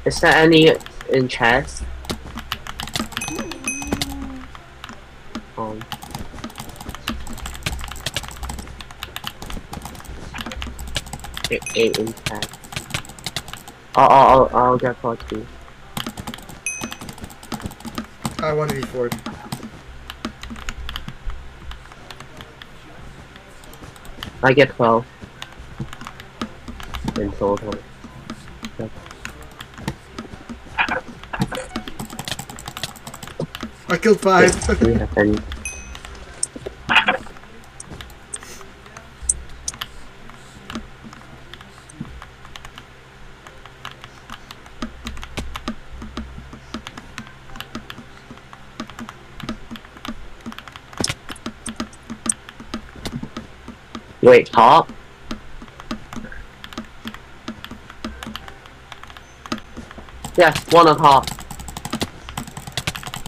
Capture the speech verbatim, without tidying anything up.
Is there any in chest? Um. Eight, eight in chest. Oh, I'll, I'll, I'll get forty. I one eighty-four. I get twelve. In total. I killed five. Do we have any? Wait, top? Yes, one on top.